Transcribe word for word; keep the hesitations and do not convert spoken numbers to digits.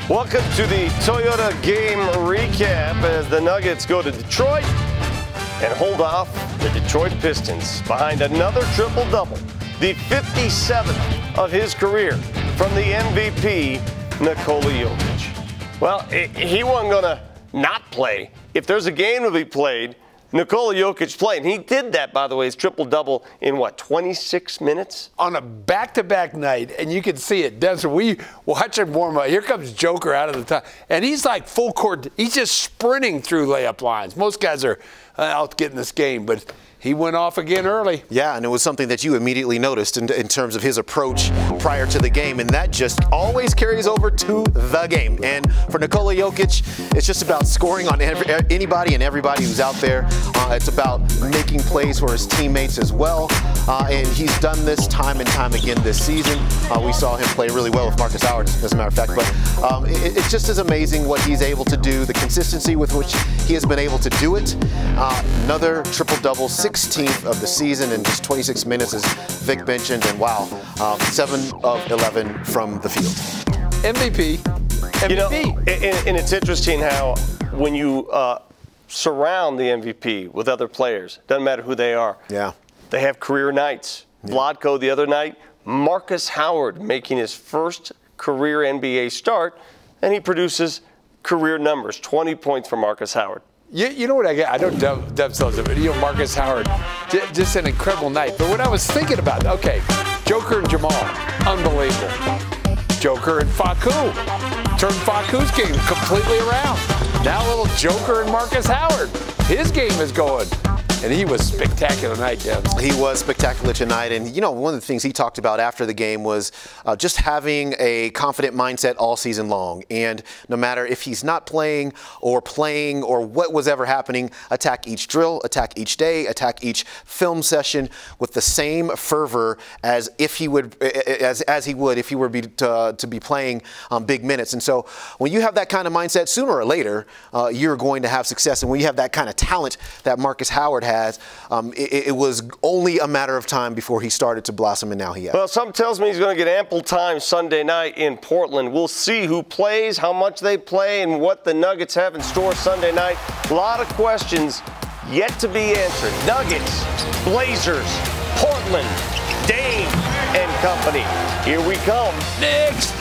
Welcome to the Toyota game recap as the Nuggets go to Detroit and hold off the Detroit Pistons behind another triple-double, the fifty-seventh of his career from the M V P, Nikola Jokic. Well, he wasn't going to not play. If there's a game to be played, Nikola Jokic played. And he did that, by the way, his triple-double in, what, twenty-six minutes? On a back-to-back night, and you can see it. Desert, we watch him warm up. Here comes Joker out of the time. And he's like full court. He's just sprinting through layup lines. Most guys are uh, out getting this game, but he went off again early. Yeah, and it was something that you immediately noticed in, in terms of his approach prior to the game, and that just always carries over to the game. And for Nikola Jokic, it's just about scoring on every, anybody and everybody who's out there. Uh, it's about making plays for his teammates as well, uh, and he's done this time and time again this season. Uh, we saw him play really well with Marcus Howard, as a matter of fact, but um, it, it's just as amazing what he's able to do, the consistency with which he has been able to do it. Uh, another triple-double, sixteenth of the season in just twenty-six minutes, as Vic mentioned, and wow, um, seven of eleven from the field. M V P. M V P. You know, and, and it's interesting how when you uh, surround the M V P with other players, doesn't matter who they are. Yeah. They have career nights. Yeah. Vladko the other night, Marcus Howard making his first career N B A start, and he produces career numbers, twenty points for Marcus Howard. You, you know what I get? I know Dub, Dub sells it, but you know, Marcus Howard, j just an incredible night. But what I was thinking about, okay, Joker and Jamal, unbelievable. Joker and Facu, turned Facu's game completely around. Now a little Joker and Marcus Howard, his game is going. And he was spectacular tonight, Deb. He was spectacular tonight. And, you know, one of the things he talked about after the game was uh, just having a confident mindset all season long. And no matter if he's not playing or playing or what was ever happening, attack each drill, attack each day, attack each film session with the same fervor as if he would, as, as he would if he were be, to, to be playing um, big minutes. And so when you have that kind of mindset, sooner or later, uh, you're going to have success. And when you have that kind of talent that Marcus Howard has, Um, it, it was only a matter of time before he started to blossom, and now he has. Well, something tells me he's going to get ample time Sunday night in Portland. We'll see who plays, how much they play, and what the Nuggets have in store Sunday night. A lot of questions yet to be answered. Nuggets, Blazers, Portland, Dame, and company. Here we come. Next.